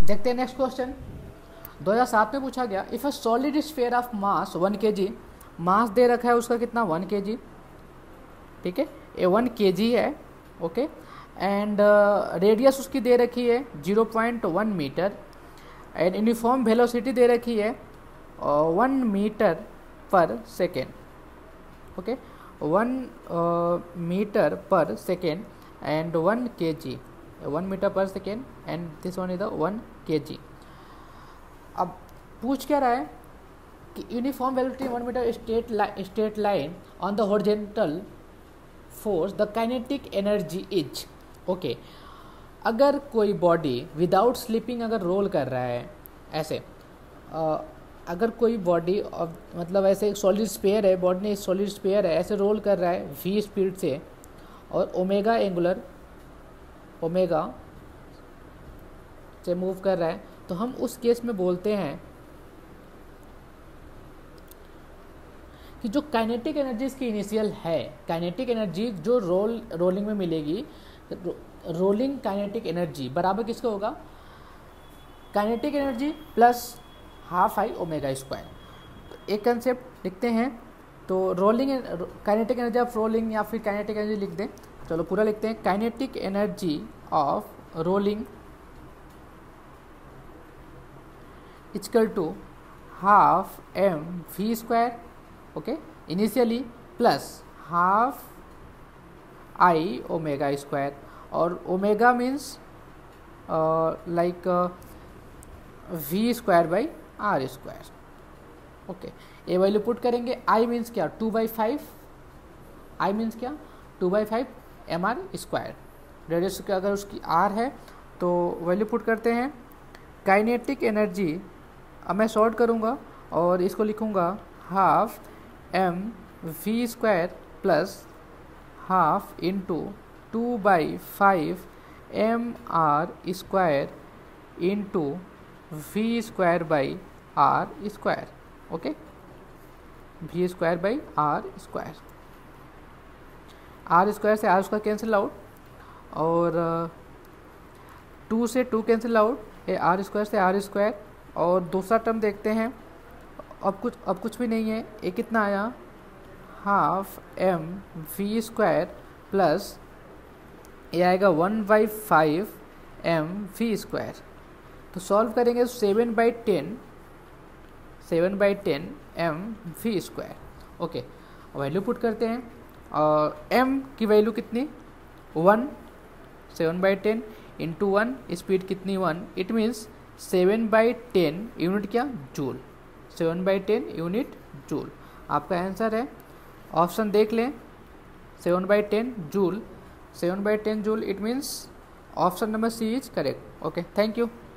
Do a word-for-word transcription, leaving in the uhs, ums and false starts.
देखते हैं next question. दो हज़ार सात में पूछा गया, if a solid sphere of mass one K G, मास दे रखा है उसका कितना, वन के जी, ठीक है, ये वन के जी है, ओके, एंड रेडियस उसकी दे रखी है zero point one metre, and uniform velocity दे रखी है one metre per second, okay, one metre per second and one K G, one metre per second and this one is the one K G. अब पूछ क्या रहा है कि uniform velocity one metre straight line straight line on the horizontal force the kinetic energy is, okay, अगर कोई body without slipping अगर roll कर रहा है ऐसे, आ, अगर कोई बॉडी मतलब ऐसे सॉलिड स्फीयर है, बॉडी ने सॉलिड स्फीयर है ऐसे रोल कर रहा है वी स्पीड से और ओमेगा एंगुलर ओमेगा से मूव कर रहा है, तो हम उस केस में बोलते हैं कि जो काइनेटिक एनर्जी इसकी इनिशियल है, काइनेटिक एनर्जी जो रोल रोलिंग में मिलेगी, रो, रोलिंग काइनेटिक एनर्जी बराबर किसका होगा, kinetic energy plus half I omega square. तो एक कंसेप्ट लिखते हैं, तो rolling kinetic energy of rolling या फिर काइनेटिक एनर्जी लिख दें, चलो पूरा लिखते हैं, kinetic energy of rolling equal to half M V square, okay, initially plus half I omega square, और omega means like V square by R square, okay. ये वैल्यू पुट करेंगे, आई मीन्स क्या, two by five, I means क्या, two by five M R square, radius का अगर उसकी are है तो वैल्यू पुट करते हैं। काइनेटिक एनर्जी अब मैं शॉर्ट करूँगा और इसको लिखूँगा half M V square plus half into two by five M R square into V square by R square, okay, V square by R square, R square से R square cancel out और two से two cancel out, ये R square से R square, और दूसरा term देखते हैं, अब कुछ अब कुछ भी नहीं है, ये कितना आया, half M V square plus ये आएगा one by five M V square. तो सॉल्व करेंगे seven by ten seven by ten M V square, okay, value put करते हैं, और m की वैल्यू कितनी, one, seven by ten into one, speed कितनी, one, it means seven by ten unit क्या, joule, seven by ten unit joule. आपका answer है, option देख लें, seven by ten joule, seven by ten joule, it means option number C is correct, okay, thank you.